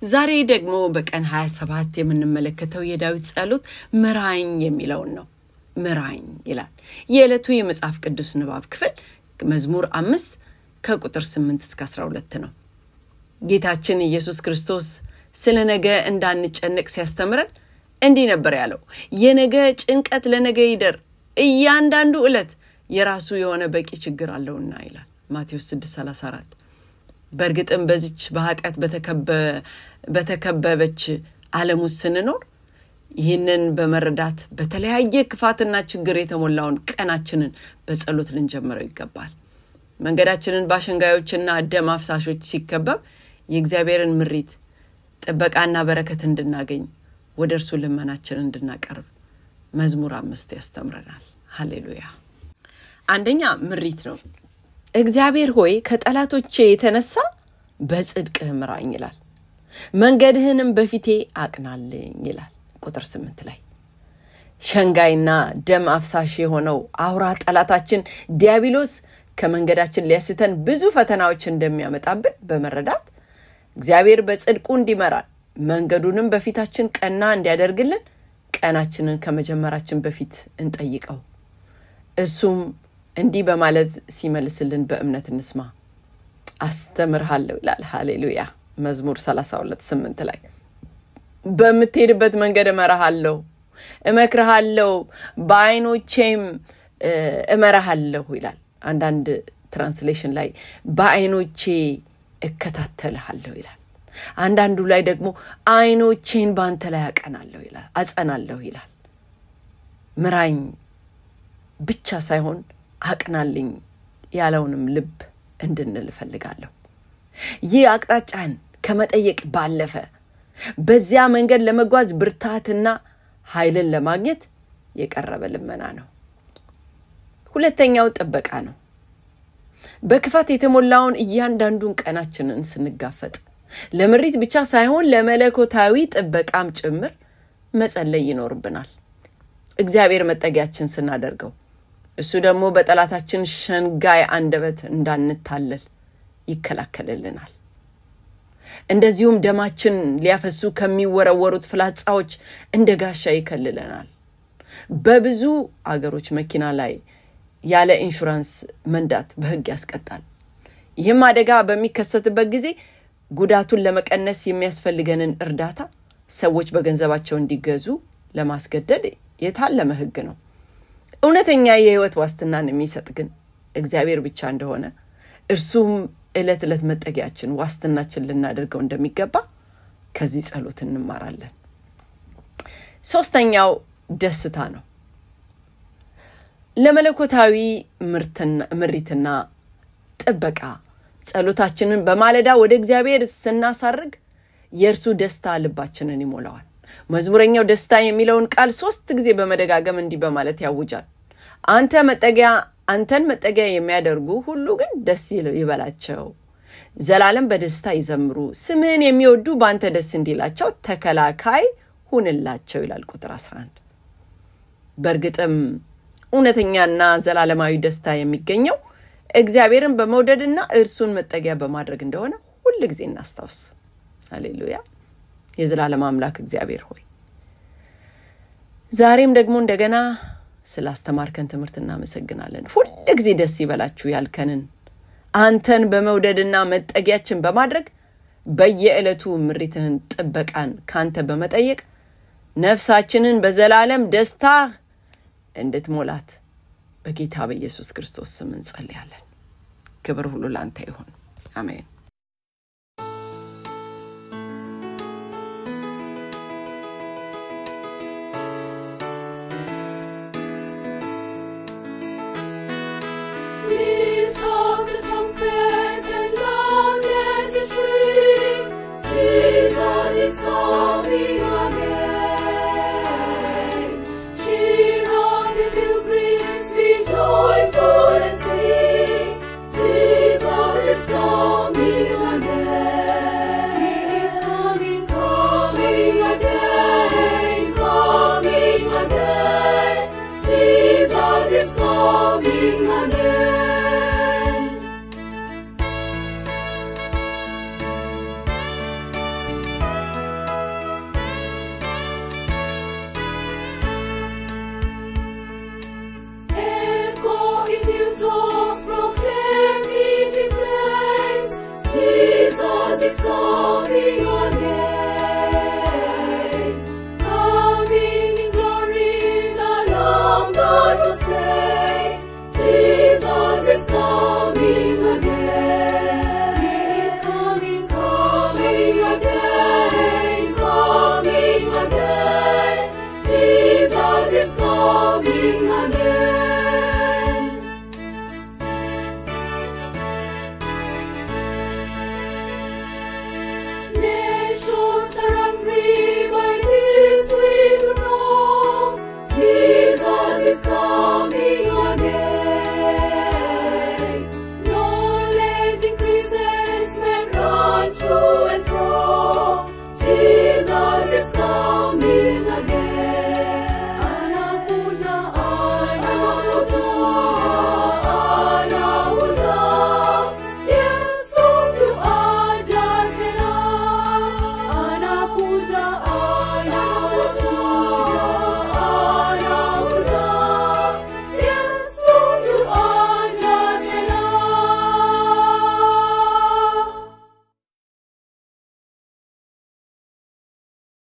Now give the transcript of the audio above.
ዛሬ ደግሞ በቀን 27 የምንመለከተው የዳዊት ጸሎት ምራኝ የሚለው ነው። ምራኝ ይላል። የዕለቱ የመጽሐፍ ቅዱስ ንባብ ክፍል መዝሙር 5 ከቁጥር 8 እስከ 12 ነው። ጌታችን ኢየሱስ ክርስቶስ ስለ ነገ እንዳንጨነቅ ሲያስተምረን እንዲህ ነበር ያለው። የነገ ጭንቀት ለነገ ይደር፣ እያንዳንዱ ዕለት የራሱ የሆነ በቂ ችግር አለውና ይላል ማቴዎስ 6:34። በርግጥም በዚች በኃጢአት በተከበበች ዓለም ውስጥ ስንኖር ይህንን በመረዳት በተለያየ ክፋትና ችግር የተሞላውን ቀናችንን በጸሎት ልንጀምረው ይገባል። መንገዳችንን በአሸንጋዮችና ደም አፍሳሾች ሲከበብ የእግዚአብሔርን ምሪት ጥበቃና በረከት እንድናገኝ ወደ እርሱ ልመናችንን እንድናቀርብ መዝሙር 5 ያስተምረናል። ሃሌሉያ። አንደኛ ምሪት ነው። እግዚአብሔር ሆይ ከጠላቶቼ የተነሳ በጽድቅህ ምራኝ ይላል። መንገድህንም በፊቴ አቅናልኝ ይላል ቁጥር 8 ላይ። ሸንጋይና ደም አፍሳሽ የሆነው አውራ ጠላታችን ዲያብሎስ ከመንገዳችን ሊያስተን ብዙ ፈተናዎች እንደሚያመጣብን በመረዳት እግዚአብሔር በጽድቁ እንዲመራን መንገዱንም በፊታችን ቀና እንዲያደርግልን ቀናችንን ከመጀመራችን በፊት እንጠይቀው። እሱም እንዲህ በማለት ሲመልስልን በእምነት እንስማ። አስተምርሃለሁ ይላል። ሃሌሉያ። መዝሙር 32:8 ላይ በምትሄድበት መንገድ እመራሃለሁ፣ እመክርሃለሁ፣ በዓይኖቼም እመራሃለሁ ይላል። አንዳንድ ትራንስሌሽን ላይ በዓይኖቼ እከታተልሃለሁ ይላል። አንዳንዱ ላይ ደግሞ ዓይኖቼን ባንተ ላይ አቀናለሁ ይላል፣ አጸናለሁ ይላል። ምራኝ ብቻ ሳይሆን አቅናልኝ ያለውንም ልብ እንድንል ፈልጋለሁ። ይህ አቅጣጫን ከመጠየቅ ባለፈ በዚያ መንገድ ለመጓዝ ብርታትና ኃይልን ለማግኘት የቀረበ ልመና ነው። ሁለተኛው ጥበቃ ነው። በክፋት የተሞላውን እያንዳንዱን ቀናችንን ስንጋፈጥ ለምሪት ብቻ ሳይሆን ለመለኮታዊ ጥበቃም ጭምር መጸለይ ይኖርብናል። እግዚአብሔር መጠጊያችን ስናደርገው እሱ ደግሞ በጠላታችን ሸንጋይ አንደበት እንዳንታለል ይከላከልልናል። እንደዚሁም ደማችን ሊያፈሱ ከሚወረወሩት ፍላጻዎች እንደ ጋሻ ይከልለናል። በብዙ አገሮች መኪና ላይ ያለ ኢንሹራንስ መንዳት በሕግ ያስቀጣል። ይህም አደጋ በሚከሰትበት ጊዜ ጉዳቱን ለመቀነስ የሚያስፈልገንን እርዳታ ሰዎች በገንዘባቸው እንዲገዙ ለማስገደድ የታለመ ሕግ ነው። እውነተኛ የህይወት ዋስትናን የሚሰጥ ግን እግዚአብሔር ብቻ እንደሆነ እርሱም ዕለት ዕለት መጠጊያችን ዋስትናችን ልናደርገው እንደሚገባ ከዚህ ጸሎት እንማራለን። ሶስተኛው ደስታ ነው። ለመለኮታዊ ምሪትና ጥበቃ ጸሎታችንን በማለዳ ወደ እግዚአብሔር ስናሳርግ የእርሱ ደስታ ልባችንን ይሞላዋል። መዝሙረኛው ደስታ የሚለውን ቃል 3 ጊዜ በመደጋገም እንዲህ በማለት ያውጃል። አንተን መጠጊያ የሚያደርጉ ሁሉ ግን ደስ ይበላቸው፣ ዘላለም በደስታ ይዘምሩ፣ ስምህን የሚወዱ በአንተ ደስ እንዲላቸው ተከላካይ ሁንላቸው ይላል ቁጥር 11። በእርግጥም እውነተኛና ዘላለማዊ ደስታ የሚገኘው እግዚአብሔርን በመውደድና እርሱን መጠጊያ በማድረግ እንደሆነ ሁሉ ጊዜ እናስታውስ። ሃሌሉያ። የዘላለም አምላክ እግዚአብሔር ሆይ ዛሬም ደግሞ እንደገና ስላስተማርከን ትምህርት እናመሰግናለን። ሁሉ ጊዜ ደስ ይበላችሁ ያልከንን አንተን በመውደድና መጠጊያችን በማድረግ በየዕለቱ ምሪትህን ጥበቃን ካንተ በመጠየቅ ነፍሳችንን በዘላለም ደስታ እንድትሞላት በጌታ በኢየሱስ ክርስቶስ ስም እንጸልያለን። ክብር ሁሉ ላንተ ይሁን። አሜን። Christ.